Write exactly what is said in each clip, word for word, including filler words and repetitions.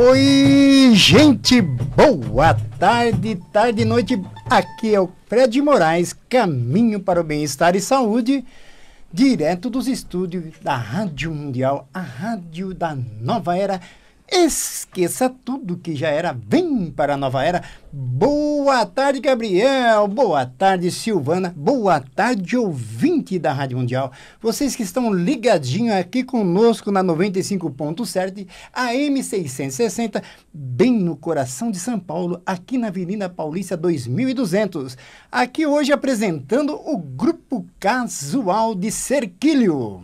Oi, gente, boa tarde, tarde e noite. Aqui é o Fred Moraes, caminho para o bem-estar e saúde, direto dos estúdios da Rádio Mundial, a rádio da nova era. Esqueça tudo que já era, vem para a nova era. Boa tarde, Gabriel. Boa tarde, Silvana. Boa tarde, ouvinte da Rádio Mundial. Vocês que estão ligadinhos aqui conosco na noventa e cinco ponto sete, A M seiscentos e sessenta, bem no coração de São Paulo, aqui na Avenida Paulista dois mil e duzentos. Aqui hoje apresentando o Grupo Casual de Cerquilho.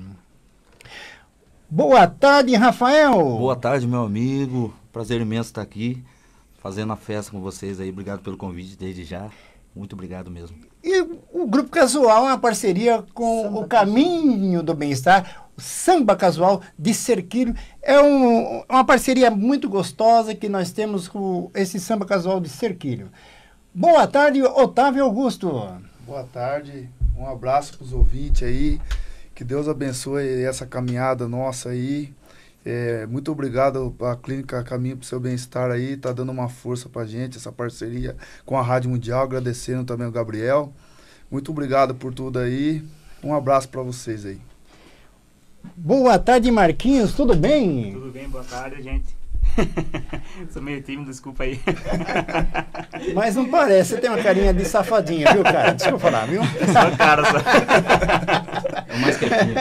Boa tarde, Rafael. Boa tarde, meu amigo. Prazer imenso estar aqui, fazendo a festa com vocês aí. Obrigado pelo convite desde já. Muito obrigado mesmo. E o Grupo Casual é uma parceria com Samba o Caminho do Bem-Estar, o Samba Casual de Cerquilho. É um, uma parceria muito gostosa que nós temos com esse Samba Casual de Cerquilho. Boa tarde, Otávio Augusto. Boa tarde. Um abraço para os ouvintes aí. Que Deus abençoe essa caminhada nossa aí. É, muito obrigado à Clínica Caminho para o Seu Bem-Estar aí. Tá dando uma força pra gente, essa parceria com a Rádio Mundial. Agradecendo também ao Gabriel. Muito obrigado por tudo aí. Um abraço para vocês aí. Boa tarde, Marquinhos. Tudo bem? Tudo bem, boa tarde, gente. Sou meio tímido, desculpa aí. Mas não parece, você tem uma carinha de safadinha, viu, cara? Deixa eu falar, viu? Só cara, só. É mais quietinho.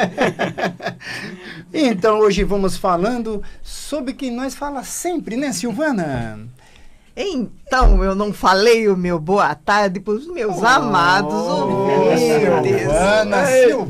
Então, hoje vamos falando sobre o que nós fala sempre, né, Silvana? Então, eu não falei o meu boa tarde para os meus oh, amados ouvintes. Silvana,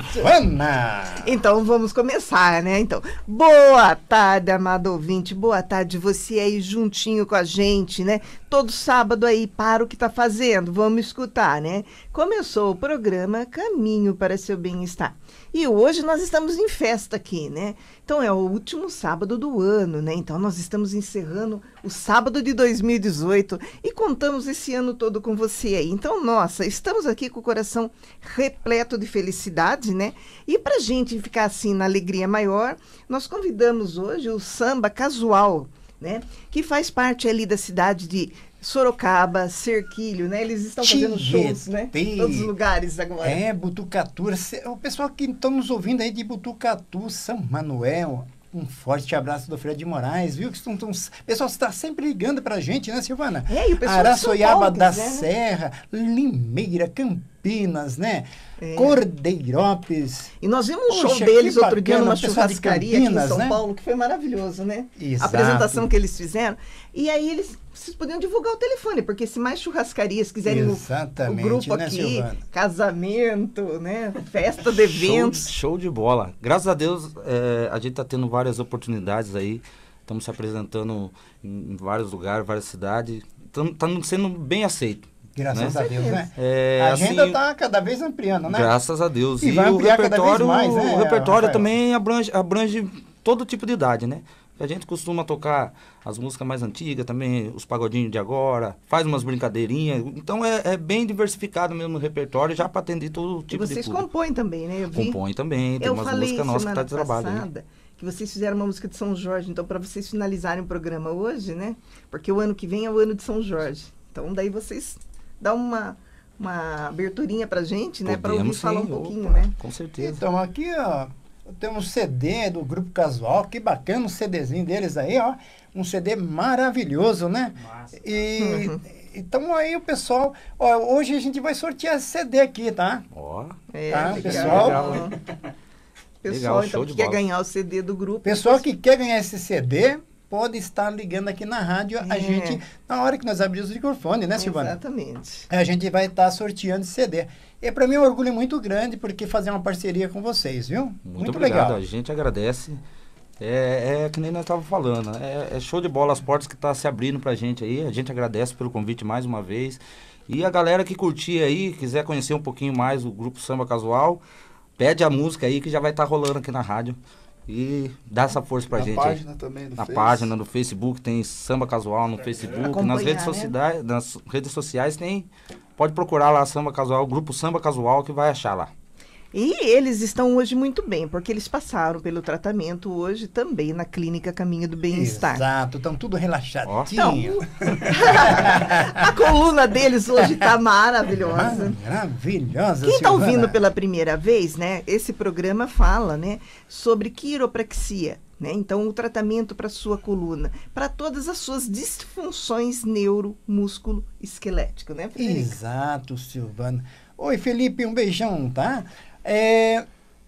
Silvana! Então, vamos começar, né? Então, boa tarde, amado ouvinte. Boa tarde, você aí juntinho com a gente, né? Todo sábado aí, para o que tá fazendo. Vamos escutar, né? Começou o programa Caminho para Seu Bem-Estar. E hoje nós estamos em festa aqui, né? Então, é o último sábado do ano, né? Então, nós estamos encerrando o sábado de dois mil e dezoito e contamos esse ano todo com você aí. Então, nossa, estamos aqui com o coração repleto de felicidade, né? E pra gente ficar assim na alegria maior, nós convidamos hoje o Samba Casual, né? Que faz parte ali da cidade de Sorocaba, Cerquilho, né? Eles estão fazendo shows, né? Em todos os lugares agora. É, Butucatu. O pessoal que estão nos ouvindo aí de Butucatu, São Manuel, um forte abraço do Fred Moraes, viu? Que estão, estão, o pessoal está sempre ligando pra gente, né, Silvana? É, e o pessoal Araçoiaba da quiser, Serra, né? Limeira, Campinas, né? É. Cordeirópolis. E nós vimos um show Poxa, deles que outro dia bacana, numa o pessoal de churrascaria Campinas, aqui em São né? Paulo, que foi maravilhoso, né? Exato. A apresentação que eles fizeram. E aí eles, vocês podiam divulgar o telefone, porque se mais churrascarias quiserem o, o grupo né, aqui, Silvana? Casamento, né? Festa de eventos. Show, show de bola. Graças a Deus, é, a gente está tendo várias oportunidades aí. Estamos se apresentando em, em vários lugares, várias cidades. Estamos sendo bem aceitos. Graças né? a Deus, né? É, a agenda assim, está cada vez ampliando, né? Graças a Deus. E, E, vai o ampliar cada vez repertório, mais, né, o repertório Rafael? também abrange, abrange todo tipo de idade, né? A gente costuma tocar as músicas mais antigas também, os pagodinhos de agora, faz umas brincadeirinhas. Então é, é bem diversificado mesmo o repertório, já para atender todo tipo e vocês de público. compõem também, né? Eu vi. Compõem também, tem Eu umas falei músicas nossas que semana tá de trabalho aí. passada que vocês fizeram uma música de São Jorge, então para vocês finalizarem o programa hoje, né? Porque o ano que vem é o ano de São Jorge. Então daí vocês dão uma, uma aberturinha pra gente, né? Para ouvir sim, falar um pouquinho, opa, né? Com certeza. Então, aqui, ó, temos um C D do Grupo Casual, que bacana, um CDzinho deles aí, ó. Um C D maravilhoso, né? Massa. E Uhum. então aí o pessoal, ó, hoje a gente vai sortear esse C D aqui, tá? Ó, É, Tá, legal. pessoal? Legal, Pessoal, Legal, então, show que de quer bola. ganhar o C D do grupo. Pessoal que quer ganhar esse C D, pode estar ligando aqui na rádio, a É. gente, na hora que nós abrirmos o microfone, né, Silvana? Exatamente. A gente vai estar sorteando esse C D. E para mim é um orgulho muito grande, porque fazer uma parceria com vocês, viu? muito, obrigado, a gente agradece. É, é que nem nós estávamos falando, é, é show de bola as portas que tá se abrindo pra gente aí, a gente agradece pelo convite mais uma vez. E a galera que curtir aí, quiser conhecer um pouquinho mais o Grupo Samba Casual, pede a música aí que já vai estar rolando aqui na rádio. E dá essa força pra Na gente página aí. também do Na Face. página do Facebook, tem Samba Casual no Facebook, Acompanhar, nas redes, né? sociais, nas redes sociais tem, pode procurar lá Samba Casual, Grupo Samba Casual que vai achar lá. E eles estão hoje muito bem, porque eles passaram pelo tratamento hoje também na Clínica Caminho do Bem-Estar. Exato, estão tudo relaxadinho. Então, a coluna deles hoje está maravilhosa. Maravilhosa, Quem está Silvana. ouvindo pela primeira vez, né? Esse programa fala, né, sobre quiropraxia, né? Então, o tratamento para sua coluna, para todas as suas disfunções neuro, músculo, esquelético, né, Frederica? Exato, Silvana. Oi, Felipe, um beijão, tá? É,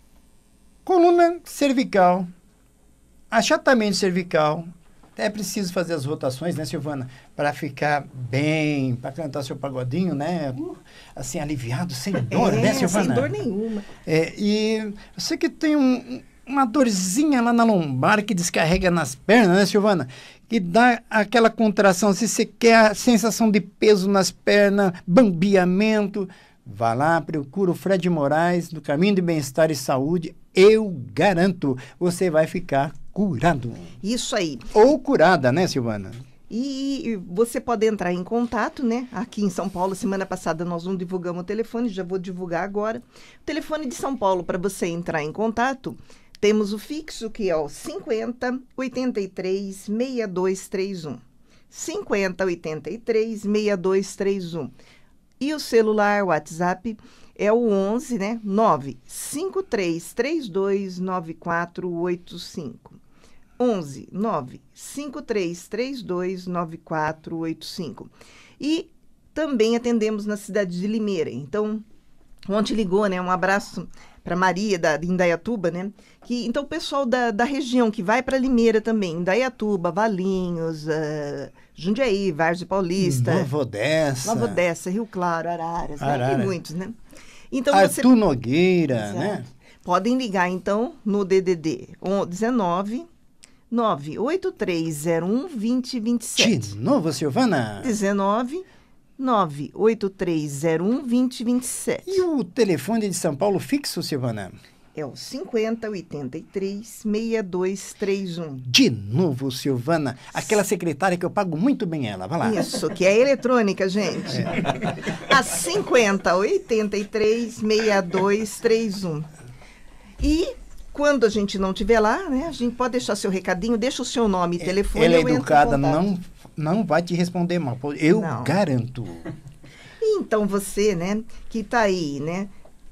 coluna cervical, achatamento cervical. É preciso fazer as rotações, né, Silvana? Para ficar bem, para cantar seu pagodinho, né? Assim, aliviado, sem dor, é, né, Silvana? Sem dor nenhuma. É, e você que tem um, uma dorzinha lá na lombar que descarrega nas pernas, né, Silvana? Que dá aquela contração, se você quer a sensação de peso nas pernas, bambeamento, vá lá, procura o Fred Moraes, do Caminho de Bem-Estar e Saúde. Eu garanto, você vai ficar curado. Isso aí. Ou curada, né, Silvana? E você pode entrar em contato, né? Aqui em São Paulo, semana passada nós não divulgamos o telefone, já vou divulgar agora. O telefone de São Paulo para você entrar em contato, temos o fixo que é o cinquenta, oitenta e três, sessenta e dois trinta e um. cinquenta, oitenta e três, sessenta e dois trinta e um. E o celular, o WhatsApp, é o onze, né? nove cinco três três dois nove quatro oito cinco. onze nove cinco três três dois nove quatro oito cinco. E também atendemos na cidade de Limeira. Então, ontem ligou, né? Um abraço para Maria, da, de Indaiatuba, né? Que, então, o pessoal da, da região que vai para Limeira também, Indaiatuba, Valinhos, uh, Jundiaí, Várzea Paulista, Nova Odessa. Nova Odessa, Rio Claro, Araras, né? Arara. Tem muitos, né? Então, Arthur você... Nogueira, Exato. né? Podem ligar, então, no D D D dezenove, nove oito três zero um, dois zero dois sete. De novo, Silvana. dezenove, nove oito três zero um, dois zero dois sete. E o telefone de São Paulo fixo, Silvana? É o cinquenta, oitenta e três, sessenta e dois trinta e um. De novo, Silvana. Aquela secretária que eu pago muito bem ela. Vai lá. Isso, que é eletrônica, gente. É. A cinquenta, oitenta e três, sessenta e dois trinta e um. E quando a gente não estiver lá, né, a gente pode deixar seu recadinho, deixa o seu nome e telefone. Ela é eu entro em educada, contato. não, não vai te responder mal. Eu Não. garanto. E então você, né, que está aí, né,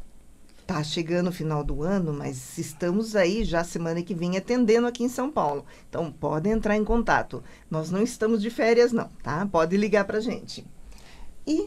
tá chegando o final do ano, mas estamos aí já semana que vem atendendo aqui em São Paulo. Então, pode entrar em contato. Nós não estamos de férias, não, tá? Pode ligar pra gente. E...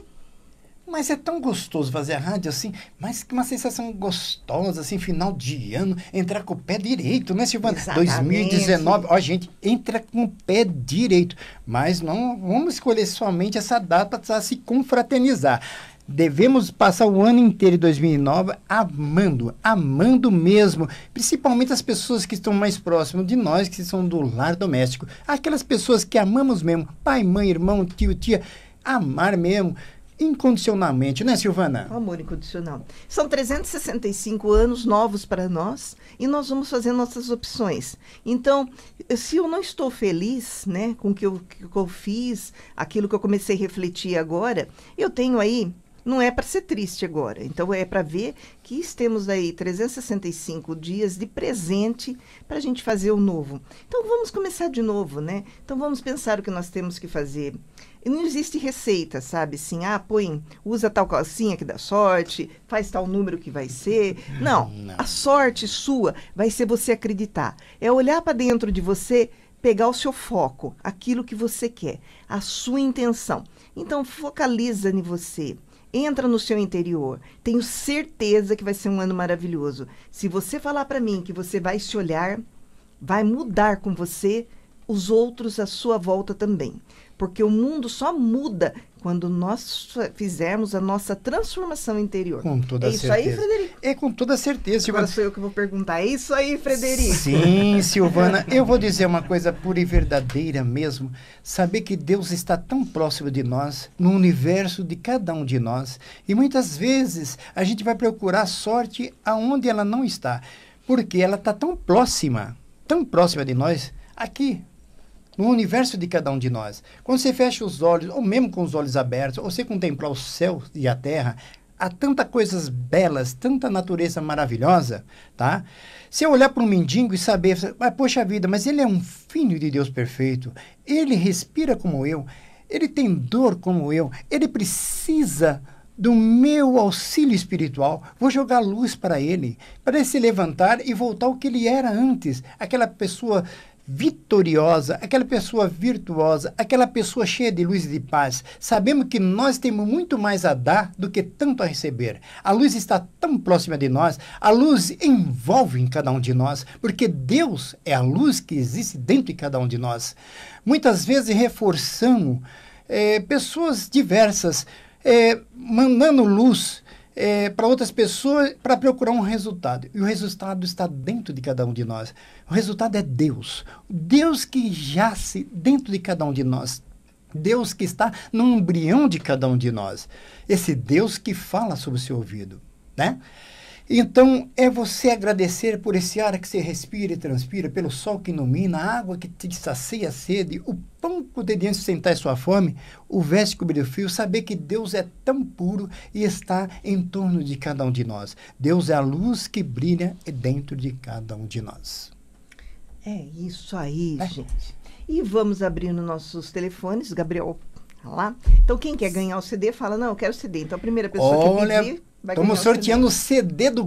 Mas é tão gostoso fazer a rádio assim, mas que uma sensação gostosa, assim, final de ano, entrar com o pé direito, né, Silvana? Exatamente. dois mil e dezenove, ó, gente, entra com o pé direito, mas não vamos escolher somente essa data para se confraternizar. Devemos passar o ano inteiro de dois mil e nove amando, amando mesmo, principalmente as pessoas que estão mais próximas de nós, que são do lar doméstico, aquelas pessoas que amamos mesmo, pai, mãe, irmão, tio, tia, amar mesmo, incondicionalmente, né, Silvana? Amor incondicional. São trezentos e sessenta e cinco anos novos para nós e nós vamos fazer nossas opções. Então, se eu não estou feliz, né, com o que eu, que eu fiz, aquilo que eu comecei a refletir agora, eu tenho aí, não é para ser triste agora. Então, é para ver que temos aí trezentos e sessenta e cinco dias de presente para a gente fazer o novo. Então, vamos começar de novo, né? Então, vamos pensar o que nós temos que fazer. E não existe receita, sabe? Assim, ah, põe, usa tal calcinha que dá sorte, faz tal número que vai ser. Não, Não. a sorte sua vai ser você acreditar. É olhar para dentro de você, pegar o seu foco, aquilo que você quer, a sua intenção. Então, focaliza em você. Entra no seu interior. Tenho certeza que vai ser um ano maravilhoso. Se você falar para mim que você vai se olhar, vai mudar com você os outros à sua volta também. Porque o mundo só muda quando nós fizermos a nossa transformação interior. Com toda é isso certeza. aí, Frederico? É com toda certeza, Agora Silvana. sou eu que vou perguntar. É isso aí, Frederico? Sim, Silvana, eu vou dizer uma coisa pura e verdadeira mesmo. Saber que Deus está tão próximo de nós, no universo de cada um de nós. E muitas vezes a gente vai procurar sorte aonde ela não está. Porque ela está tão próxima, tão próxima de nós, aqui, no universo de cada um de nós. Quando você fecha os olhos, ou mesmo com os olhos abertos, ou você contemplar o céu e a terra, há tantas coisas belas, tanta natureza maravilhosa, tá? Se eu olhar para um mendigo e saber, ah, poxa vida, mas ele é um filho de Deus perfeito, ele respira como eu, ele tem dor como eu, ele precisa do meu auxílio espiritual, vou jogar luz para ele, para ele se levantar e voltar ao que ele era antes, aquela pessoa vitoriosa, aquela pessoa virtuosa, aquela pessoa cheia de luz e de paz. Sabemos que nós temos muito mais a dar do que tanto a receber. A luz está tão próxima de nós, a luz envolve em cada um de nós, porque Deus é a luz que existe dentro de cada um de nós. Muitas vezes reforçamos é, pessoas diversas, É, mandando luz é, para outras pessoas para procurar um resultado. E o resultado está dentro de cada um de nós. O resultado é Deus. Deus que jace dentro de cada um de nós. Deus que está no embrião de cada um de nós. Esse Deus que fala sobre o seu ouvido, né? Então, é você agradecer por esse ar que você respira e transpira, pelo sol que ilumina, a água que te sacia a sede, o pão cotidiano sustentar sua fome, o veste cobrir o fio, saber que Deus é tão puro e está em torno de cada um de nós. Deus é a luz que brilha dentro de cada um de nós. É isso aí, É. gente. E vamos abrindo nossos telefones, Gabriel, tá lá. Então, quem quer ganhar o C D, fala, não, eu quero o C D. Então, a primeira pessoa Olha, que pedir... estamos sorteando o C D do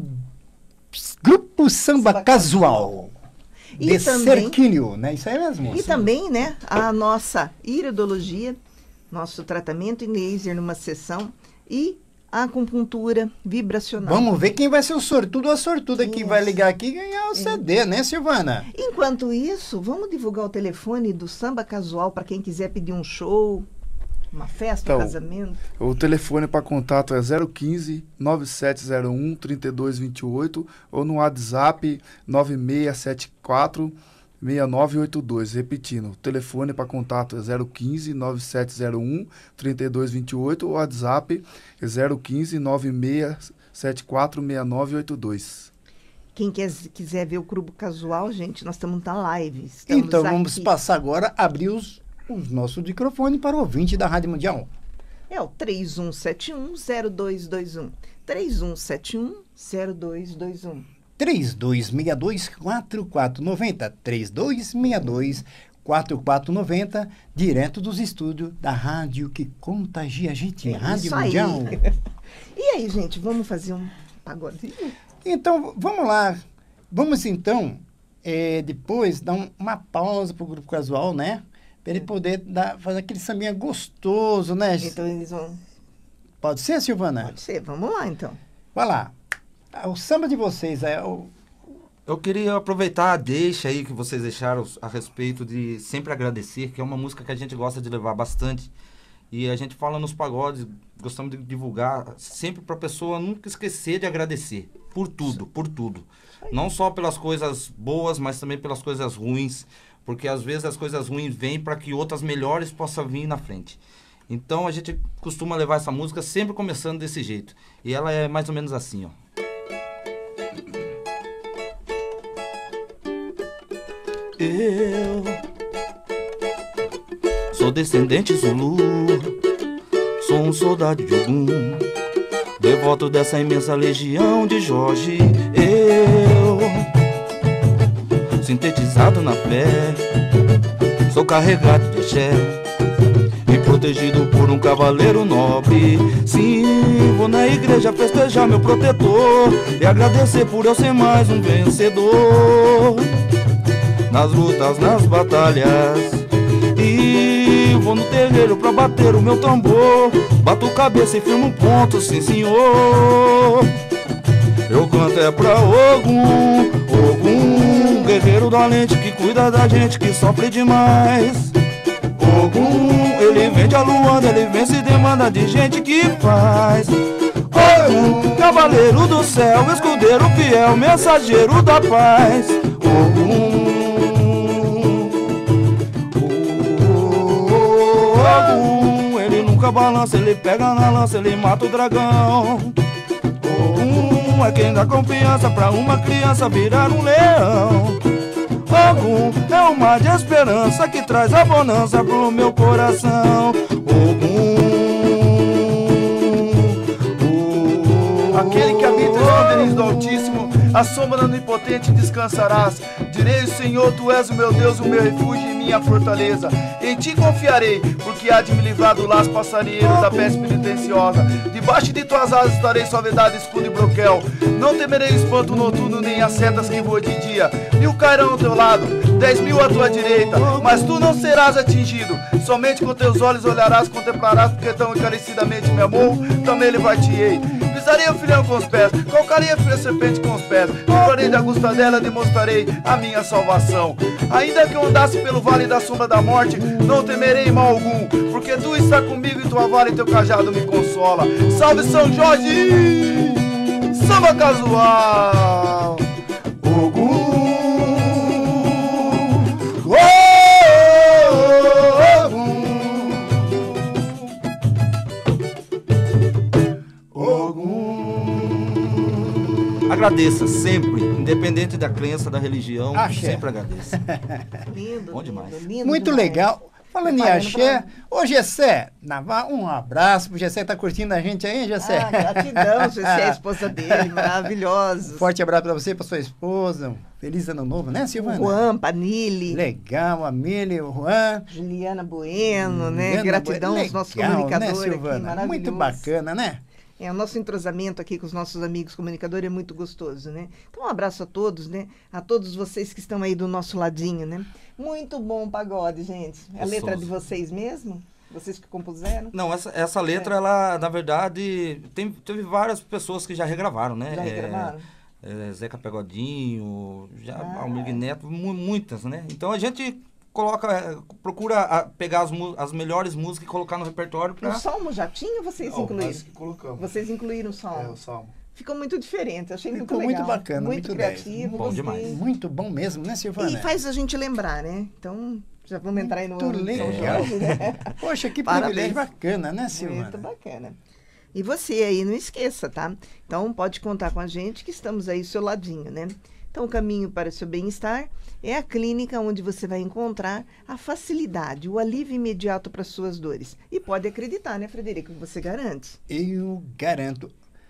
Grupo Samba, Samba Casual. E de também- Cerquilho, né? Isso aí mesmo. E também, né, a nossa iridologia, nosso tratamento em laser numa sessão e a acupuntura vibracional. Vamos ver quem vai ser o sortudo ou a sortuda que Isso. vai ligar aqui e ganhar o C D, né, Silvana? Enquanto isso, vamos divulgar o telefone do Samba Casual para quem quiser pedir um show, uma festa, um Então, casamento. O telefone para contato é zero quinze, nove sete zero um, três dois dois oito ou no WhatsApp nove seis sete quatro, seis nove oito dois. Repetindo, o telefone para contato é zero quinze, nove sete zero um, três dois dois oito ou WhatsApp é zero quinze, nove seis sete quatro, seis nove oito dois. Quem quer, quiser ver o Grupo Casual, gente, nós estamos na live. Estamos Então vamos aqui. passar agora a abrir os, os nossos microfones para o ouvinte da Rádio Mundial. É o três um sete um, zero dois dois um. três um sete um, zero dois dois um. três dois seis dois, quatro quatro nove zero, três dois seis dois, quatro quatro nove zero, direto dos estúdios da rádio que contagia a gente, É Rádio isso aí. Mundial. E aí, gente, vamos fazer um pagodinho? Então, vamos lá. Vamos, então, é, depois dar um- uma pausa para o Grupo Casual, né? Para ele poder dar, fazer aquele sambinha gostoso, né? Então eles vão... Pode ser, Silvana? Pode ser, vamos lá então. Vai lá. Ah, O samba de vocês é o... Eu queria aproveitar a deixa aí que vocês deixaram a respeito de sempre agradecer, que é uma música que a gente gosta de levar bastante. E a gente fala nos pagodes, gostamos de divulgar, sempre para a pessoa nunca esquecer de agradecer. Por tudo, por tudo. Não só pelas coisas boas, mas também pelas coisas ruins. Porque às vezes as coisas ruins vêm para que outras melhores possam vir na frente. Então a gente costuma levar essa música sempre começando desse jeito. E ela é mais ou menos assim, ó. Eu sou descendente Zulu, sou um soldado de Ogum, devoto dessa imensa legião de Jorge. Eu, sintetizado na fé, sou carregado de axé e protegido por um cavaleiro nobre. Sim, vou na igreja festejar meu protetor e agradecer por eu ser mais um vencedor nas lutas, nas batalhas. E vou no terreiro pra bater o meu tambor, bato cabeça e firmo um ponto, sim senhor. Eu canto é pra Ogum, Ogum, guerreiro dolente que cuida da gente que sofre demais. Ogum, ele vem dialoando, ele vem se demanda de gente que faz. Ogum, cavaleiro do céu, escudeiro fiel, mensageiro da paz. Ogum, Ogum, ele nunca balança, ele pega na lança, ele mata o dragão. Ogum é quem dá confiança pra uma criança virar um leão. Ogum é um mar de esperança que traz a bonança pro meu coração. Ogum, Aquele que habita os esconderijos do Altíssimo, a sombra do Onipotente descansarás. Direi, Senhor, tu és o meu Deus, o meu refúgio e minha fortaleza. Em ti confiarei, porque há de me livrar do laço passarinheiro, da peste penitenciosa. Debaixo de tuas asas estarei, suavidade, escudo e broquel. Não temerei o espanto noturno, nem as setas que voam de dia. Mil cairão ao teu lado, dez mil à tua direita, mas tu não serás atingido. Somente com teus olhos olharás, contemplarás, porque tão encarecidamente me amou, também levar-te-ei. Pisarei o filhão com os pés, calcarei a serpente com os pés, livrarei da angústia dela, demonstrarei a minha salvação. Ainda que eu andasse pelo vale da sombra da morte, não temerei mal algum, porque tu está comigo e tua vara e teu cajado me consola. Salve São Jorge! Samba casual! Ogum! Agradeça sempre, independente da crença, da religião, Axé. sempre agradeça. Lindo, Bom demais. lindo, lindo Muito demais. legal. Falando em Preparando axé, pra- ô Gessé, Navarro, um abraço pro Gessé que tá curtindo a gente aí, hein, Gessé? Ah, gratidão, você é a esposa dele, maravilhosa. Forte abraço pra você, pra sua esposa. Feliz ano novo, né, Silvana? Juan, Panili, Legal, a Mili, o Juan. Juliana Bueno, né? Juliana Gratidão Bueno. aos nossos Legal, comunicadores né, aqui, Silvana? maravilhoso. Muito bacana, né? É, o nosso entrosamento aqui com os nossos amigos comunicadores é muito gostoso, né? Então, um abraço a todos, né? A todos vocês que estão aí do nosso ladinho, né? Muito bom o pagode, gente. É a letra Gostoso. de vocês mesmo? Vocês que compuseram? Não, essa, essa letra, É. ela, na verdade, tem, teve várias pessoas que já regravaram, né? Já É, regravaram? é, Zeca Pegodinho, já Ah, Almir é. Neto, mu- muitas, né? Então a gente coloca, é, procura a, pegar as, mu- as melhores músicas e colocar no repertório O pra... Salmo já tinha ou vocês Não, incluíram? nós que colocamos. Vocês incluíram o É, Salmo? o Salmo. Ficou muito diferente, achei muito Ficou legal. muito bacana, muito dez. criativo, Bom gostei. demais. Muito bom mesmo, né, Silvana? E faz a gente lembrar, né? Então, já vamos entrar aí no Muito ano de São legal. Jorge, né? Poxa, que Parabéns. privilégio bacana, né, Silvana? Muito bacana. E você aí, não esqueça, tá? Então, pode contar com a gente que estamos aí do seu ladinho, né? Então, o caminho para o seu bem-estar é a clínica onde você vai encontrar a facilidade, o alívio imediato para suas dores. E pode acreditar, né, Frederico? Você garante. Eu garanto.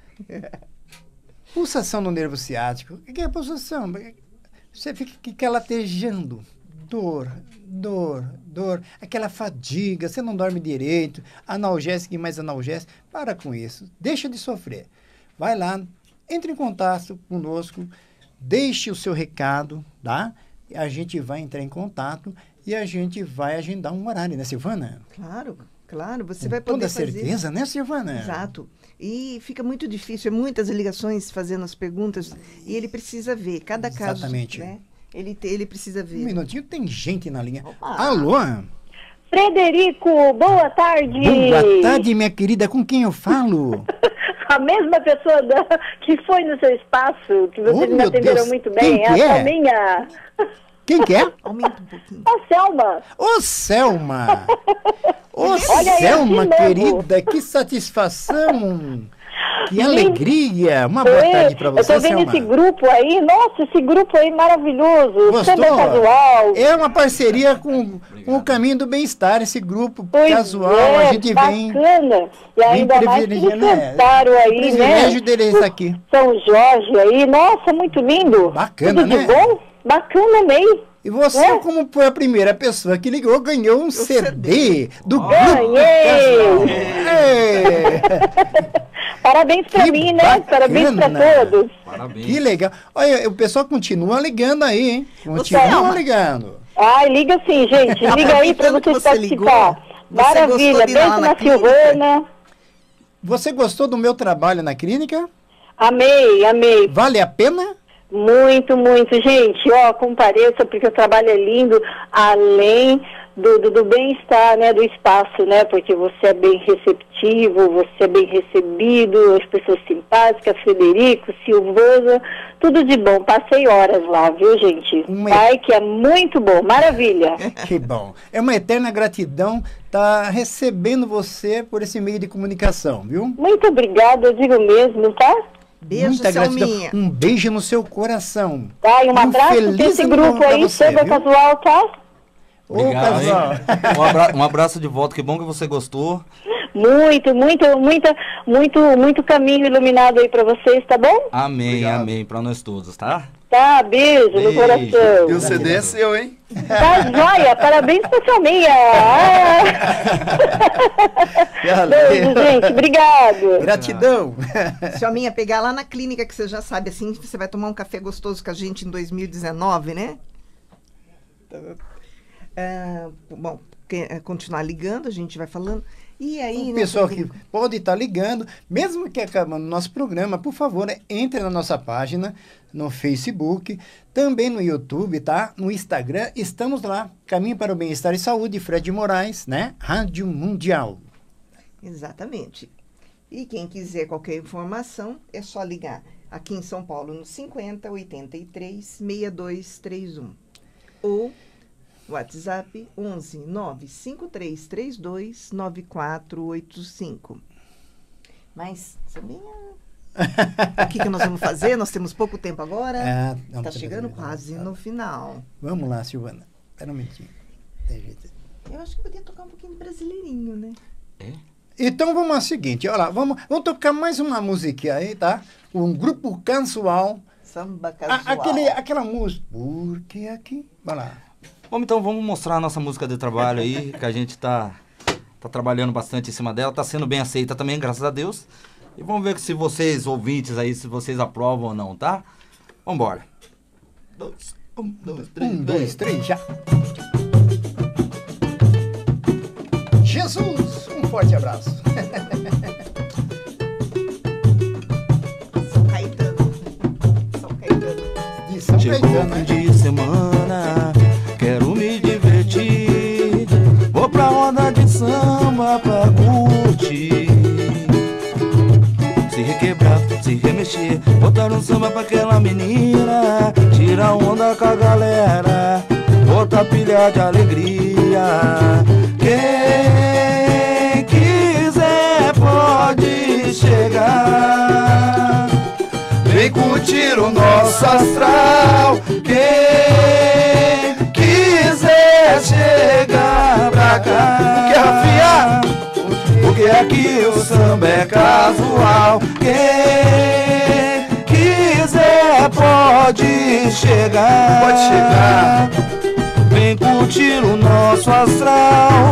Pulsação no nervo ciático. O que é pulsação? Você fica latejando. Dor, dor, dor. Aquela fadiga, você não dorme direito. Analgésico e mais analgésico. Para com isso. Deixa de sofrer. Vai lá, entre em contato conosco, deixe o seu recado, tá? A gente vai entrar em contato e a gente vai agendar um horário, né, Silvana? Claro, claro. Você Com vai poder toda fazer. certeza, né, Silvana? Exato. E fica muito difícil, é muitas ligações fazendo as perguntas e ele precisa ver cada caso, Exatamente. né? Ele, te- ele precisa ver. Um minutinho, tem gente na linha. Opa. Alô? Frederico, boa tarde. Boa tarde, minha querida. Com quem eu falo? A mesma pessoa da- que foi no seu espaço, que Oh, vocês me meu atenderam Deus. muito Quem bem, que é é? a Selminha. Quem que é? Aumenta um pouquinho. A Selma. Ô, Selma! Ô, Olha eu Selma, de novo. querida, que satisfação! Que alegria! Uma boa Foi- tarde pra você, Eu tô vendo Selma. esse grupo aí, nossa, esse grupo aí maravilhoso. Gostou? Samba casual. É uma parceria com, com o Caminho do Bem-Estar, esse grupo Pois casual. é, a gente vem, bacana. E vem ainda mais que privilegiando. né? cantaram aí, né? Privilégio deles aqui. São Jorge aí, nossa, muito lindo. Bacana, Tudo né? de bom? Bacana, amei. E você, É? como foi a primeira pessoa que ligou, ganhou um C D do grupo Ganhei! Casual. É. Parabéns pra Que mim, né? Parabéns pra bacana. todos. Parabéns. Que legal. Olha, o pessoal continua ligando aí, hein? Continua Selma. ligando. Ai, liga sim, gente. Liga aí pra Aproveitando que vocês você ligou, participar. você Maravilha. gostou de ir lá Beijo na na clínica? Silvana. Você gostou do meu trabalho na clínica? Amei, amei. Vale a pena? Muito, muito. Gente, ó, compareça, porque o trabalho é lindo, além do, do, do bem-estar, né, do espaço, né, porque você é bem receptivo, você é bem recebido, as pessoas simpáticas, Frederico, Silvana, tudo de bom. Passei horas lá, viu, gente? Uma- Ai, que é muito bom, maravilha. Que bom. É uma eterna gratidão estar recebendo você por esse meio de comunicação, viu? Muito obrigada, eu digo mesmo, tá? Beijo, Muita gratidão. Selminha. Um beijo no seu coração. Tá, e um abraço feliz pra esse ano novo grupo pra aí, você, Samba viu? Casual, tá? Ô, Obrigado, casal. hein? Um, abra- um abraço de volta, que bom que você gostou. Muito, muito, muita, muito, muito caminho iluminado aí para vocês, tá bom? Amém, Obrigado. amém, para nós todos, tá? Tá, beijo, Beijo. no coração. E o C D é seu, hein? Tá joia, parabéns pra sua minha. Ah. Beijo, gente, obrigado. Gratidão. Se a minha pegar lá na clínica, que você já sabe, assim, você vai tomar um café gostoso com a gente em dois mil e dezenove, né? Ah, bom, que- é, continuar ligando, a gente vai falando. E aí, O né, pessoal tem- que pode estar ligando, mesmo que acabando o nosso programa, por favor, né, entre na nossa página, no Facebook, também no YouTube, tá? No Instagram, estamos lá. Caminho para o Bem-Estar e Saúde, Fred Moraes, né? Rádio Mundial. Exatamente. E quem quiser qualquer informação, é só ligar aqui em São Paulo no cinquenta, oitenta e três, sessenta e dois trinta e um. Ou WhatsApp onze nove cinco três três dois nove quatro oito cinco. Mas, sabia? O que, que nós vamos fazer? Nós temos pouco tempo agora. Ah, Está vamos chegando fazer. quase no final. Vamos lá, Silvana. Espera um minutinho. Tem jeito. Eu acho que podia tocar um pouquinho de brasileirinho, né? É? Então vamos ao seguinte, olha lá, vamos, vamos tocar mais uma música aí, tá? Um grupo casual. Samba A- casual. aquele, aquela música. Porque aqui. Vai lá. Vamos então, vamos mostrar a nossa música de trabalho aí, que a gente tá, tá trabalhando bastante em cima dela, tá sendo bem aceita também, graças a Deus. E vamos ver se vocês, ouvintes aí, se vocês aprovam ou não, tá? Vambora. Dois, um, dois, três, Um, dois, três, já. Jesus, um forte abraço. São Caetano. São Caetano. De São Chegou Caetano, fim né? de semana, quero me divertir. Vou pra roda de samba pra curtir. Se requebrar, se remexer, botar um samba pra aquela menina. Tira onda com a galera, botar pilha de alegria. Quem quiser pode chegar. Vem curtir o nosso astral. Quem quiser chegar pra cá. O que, Rafinha? Porque aqui o samba é casual. Quem quiser pode chegar. Pode chegar. Vem curtir o nosso astral.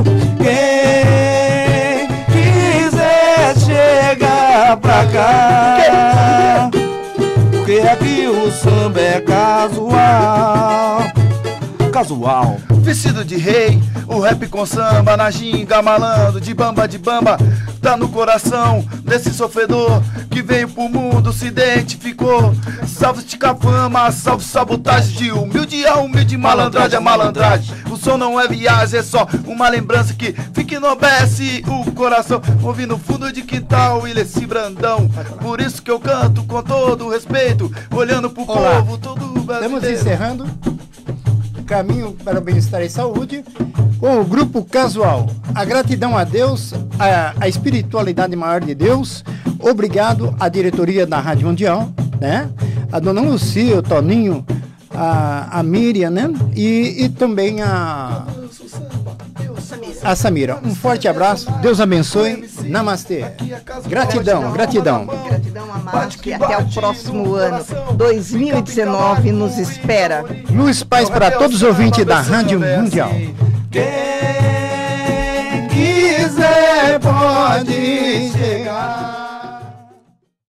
Quem quiser chegar pra cá. Porque aqui o samba é casual. Casual. Vestido de rei, o rap com samba na ginga, malandro, de bamba de bamba, tá no coração desse sofredor que veio pro mundo, se identificou. Salve estica fama, salve sabotagem, de humilde a humilde, malandragem a malandragem. O som não é viagem, é só uma lembrança que fica e enobece o coração. Ouvi no fundo de quintal, Ilessi Brandão, por isso que eu canto com todo respeito, olhando pro Olá. povo todo brasileiro. Estamos encerrando. Caminho para o Bem-Estar e Saúde com o grupo Casual. A gratidão a Deus, a, a espiritualidade maior de Deus. Obrigado à diretoria da Rádio Mundial, né? A dona Lucia, o Toninho, a, a Miriam, né? E, e também a, a Samira. Um forte abraço, Deus abençoe. Namastê. Gratidão, gratidão. Gratidão, amados, e até o próximo ano. dois mil e dezenove nos espera. Luz, paz para todos os ouvintes da Rádio Mundial. Quem quiser pode chegar.